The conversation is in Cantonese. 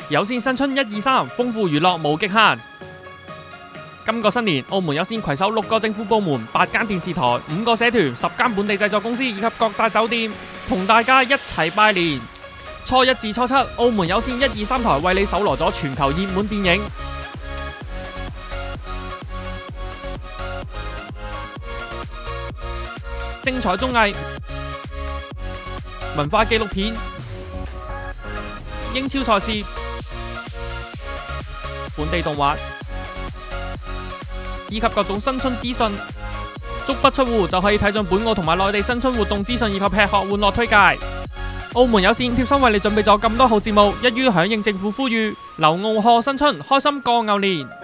有線新春123，豐富娛樂無極限。今個新年，澳門有線攜手6個政府部門、8間電視台、5個社團、10間本地製作公司以及各大酒店，同大家一齊拜年。初一至初七，澳門有線123台為你搜羅咗全球熱門電影、精彩綜藝、文化紀錄片、英超賽事、本地動畫以及各種新春資訊，足不出戶就可以睇盡本澳同埋內地新春活動資訊以及吃喝玩樂推介。澳門有線貼心為你準備咗咁多好節目，一於響應政府呼籲，留澳賀新春，開心過牛年。